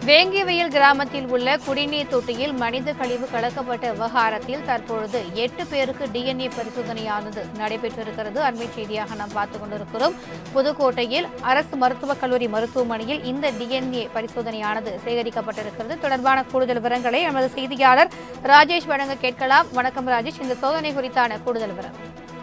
வேங்கிவயல் கிராமத்தில் உள்ள குடிநீர் தொட்டியில் மனித கழிவு கலக்கப்பட்ட விவகாரத்தில் தற்பொழுது 8 பேருக்கு டிஎன்ஏ பரிசோதனையானது நடைபெற்றிருக்கிறது. அண்மை செய்தியாக நாம் பார்த்துக் கொண்டிருக்கிறோம். புதுக்கோட்டையில் அரசு மருத்துவக் கல்லூரி மருத்துவமனையில் இந்த டிஎன்ஏ பரிசோதனையானது சேகரிக்கப்பட்டிருக்கிறது. தொடர்பான கூடுதல் விவரங்களை நமது செய்தியாளர் ராஜேஷ் வழங்க கேட்கலாம். வணக்கம் ராஜேஷ், இந்த சோதனை குறித்தான கூடுதல் விவரம்.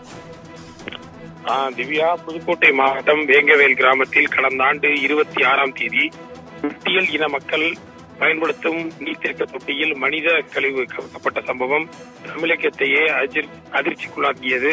திவ்யா, புதுக்கோட்டை மாவட்டம் வேங்கவேல் கிராமத்தில் கடந்த ஆண்டு 26ஆம் தேதி குட்டியல் இன மக்கள் பயன்படுத்தும் நீர்த்தேக்க தொட்டியில் மனித கழிவு கலக்கப்பட்ட சம்பவம் தமிழகத்தையே அதிர்ச்சிக்குள்ளாக்கியது.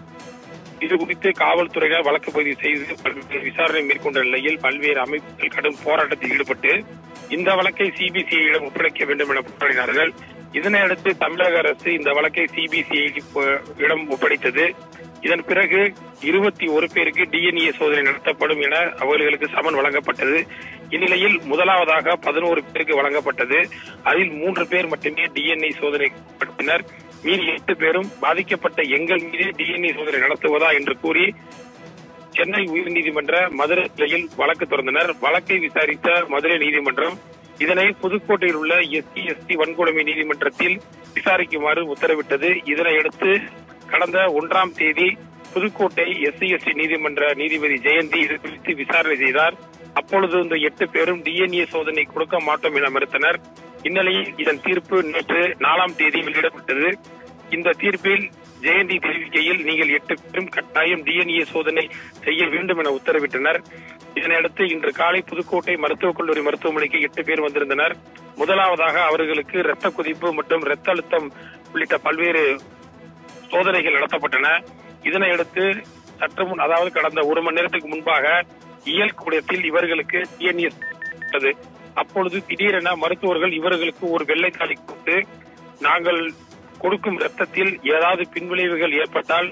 இது குறித்து காவல்துறையினர் வழக்கு பதிவு செய்து பல்வேறு விசாரணை மேற்கொண்ட நிலையில் பல்வேறு அமைப்புகள் கடும் போராட்டத்தில் ஈடுபட்டு இந்த வழக்கை சிபிசிஐயிடம் ஒப்படைக்க வேண்டும் என போராடினார்கள். இதனையடுத்து தமிழக அரசு இந்த வழக்கை சிபிசிஐயிடம் ஒப்படைத்தது. இதன் பிறகு 21 பேருக்கு டிஎன்ஏ சோதனை நடத்தப்படும் என அவர்களுக்கு சமன் வழங்கப்பட்டது. இந்நிலையில் முதலாவதாக 11 பேருக்கு வழங்கப்பட்டது. அதில் 3 பேர் மட்டுமே டிஎன்ஏ சோதனை நடத்தினர். மீறி 8 பேரும் பாதிக்கப்பட்ட எங்கள் மீது டிஎன்ஏ சோதனை நடத்துவதா என்று கூறி சென்னை உயர்நீதிமன்ற மதுரை கிளையில் வழக்கு தொடர்ந்தனர். வழக்கை விசாரித்த மதுரை நீதிமன்றம் இதனை புதுக்கோட்டையில் உள்ள SC/ST வன்கொடுமை நீதிமன்றத்தில் விசாரிக்குமாறு உத்தரவிட்டது. இதனையடுத்து கடந்த 1ஆம் தேதி புதுக்கோட்டை SC/ST நீதிமன்ற நீதிபதி ஜெயந்தி இது குறித்து விசாரணை செய்தார். அப்பொழுது இந்த 8 பேரும் டிஎன்ஏ சோதனை கொடுக்க மாட்டோம் என மறுத்தனர். இந்நிலையில் இதன் தீர்ப்பு நேற்று 4ஆம் தேதி வெளியிடப்பட்டது. இந்த தீர்ப்பில் ஜெயந்தி தெரிவிக்கையில் நீங்கள் 8 பேரும் கட்டாயம் டிஎன்ஏ சோதனை செய்ய வேண்டும் என உத்தரவிட்டனர். இதனையடுத்து இன்று காலை புதுக்கோட்டை மருத்துவக் கல்லூரி மருத்துவமனைக்கு 8 பேர் வந்திருந்தனர். முதலாவதாக அவர்களுக்கு இரத்த கொதிப்பு மற்றும் இரத்த அழுத்தம் உள்ளிட்ட பல்வேறு சோதனைகள் நடத்தப்பட்டன. இதனையடுத்து சற்று முன், அதாவது கடந்த 1 மணி நேரத்துக்கு முன்பாக இயல் கூடத்தில் இவர்களுக்கு டிஎன்ஏ அப்பொழுது திடீரென மருத்துவர்கள் இவர்களுக்கு ஒரு வெள்ளைத்தாளை கொடுத்து நாங்கள் கொடுக்கும் ரத்தத்தில் ஏதாவது பின்விளைவுகள் ஏற்பட்டால்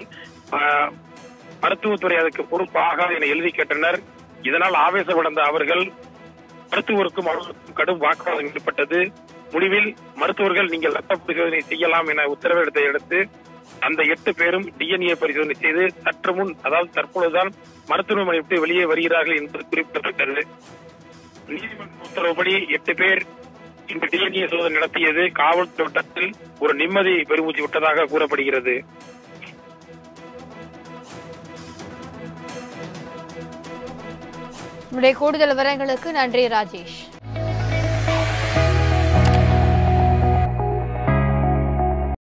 மருத்துவத்துறை அதுக்கு பொறுப்பாக என எழுதி கேட்டனர். இதனால் ஆவேசமடைந்த அவர்கள் மருத்துவருக்கும் அவர்களுக்கும் கடும் வாக்குவாதம் ஏற்பட்டது. முடிவில் மருத்துவர்கள் நீங்கள் ரத்த பரிசோதனை செய்யலாம் என உத்தரவிட்டதை அடுத்து அந்த 8 பேரும் டிஎன்ஏ பரிசோதனை செய்து சற்று முன், அதாவது தற்பொழுதுதான் மருத்துவமனை விட்டு வெளியே வருகிறார்கள் என்பது குறிப்பிடப்பட்டது. நீதிமன்ற உத்தரவுப்படி 8 பேர் இந்த டிஎன்ஏ சோதனை நடத்தியது காவல்துறை வட்டத்தில் ஒரு நிம்மதி பெருமூச்சு விட்டதாக கூறப்படுகிறது. கூடுதல் விவரங்களுக்கு நன்றி ராஜேஷ்.